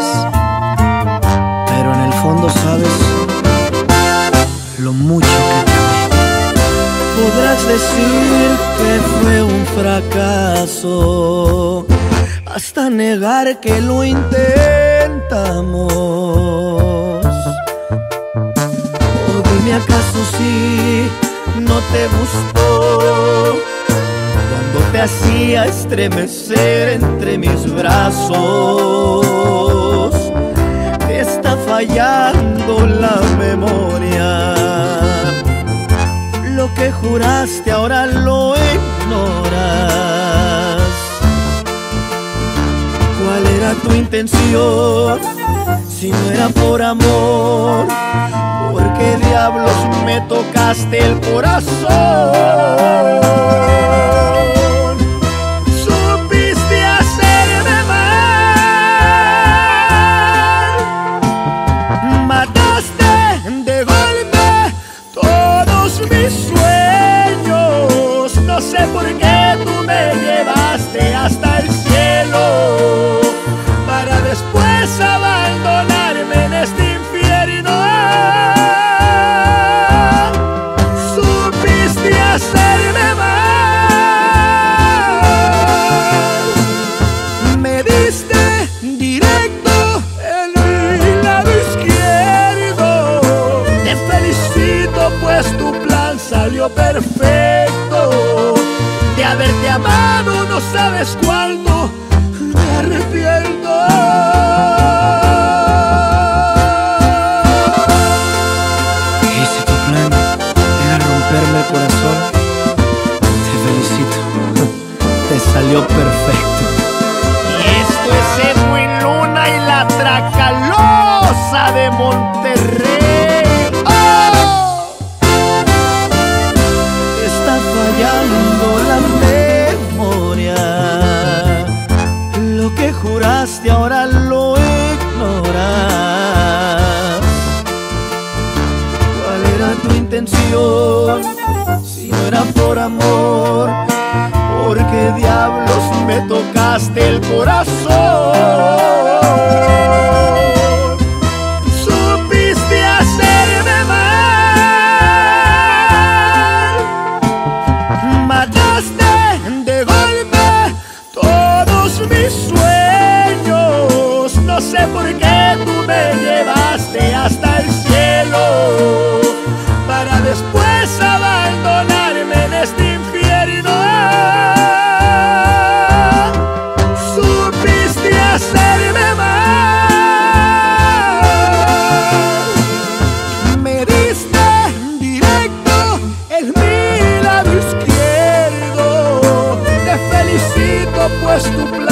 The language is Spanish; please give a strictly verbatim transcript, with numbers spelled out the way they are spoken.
dices, pero en el fondo sabes lo mucho que te amé. Podrás decir que fue un fracaso, hasta negar que lo intentamos. Oh, dime, ¿acaso sí no te gustó cuando te hacía estremecer entre mis brazos? Te está fallando la memoria. Lo que juraste ahora lo ignoras. ¿Cuál era tu intención? Si no era por amor, ¿por qué diablos me tocaste el corazón? Supiste hacerme mal, mataste de golpe todos mis sueños. No sé por qué tú me llevaste hasta el cielo para después abandonarme en este infierno. Supiste hacerme mal, me diste directo en mi lado izquierdo. Te felicito, pues tu plan salió perfecto. De haberte amado no sabes cuánto me arrepiento. Y si tu plan era romperme el corazón, te felicito, te salió perfecto. Y esto es Edwin Luna y la Tracalosa de Monterrey. ¡Oh! Te está fallando la memoria. Lo que juraste ahora lo ignoras. ¿Cuál era tu intención? Si no era por amor, ¿por qué diablos me tocaste el corazón? Supiste hacerme mal, mataste de golpe todos mis sueños. No sé por qué tú me llevaste hasta el cielo para después abandonarme en este infierno. Supiste hacerme mal, me diste directo en mi lado izquierdo. Te felicito, pues tu plan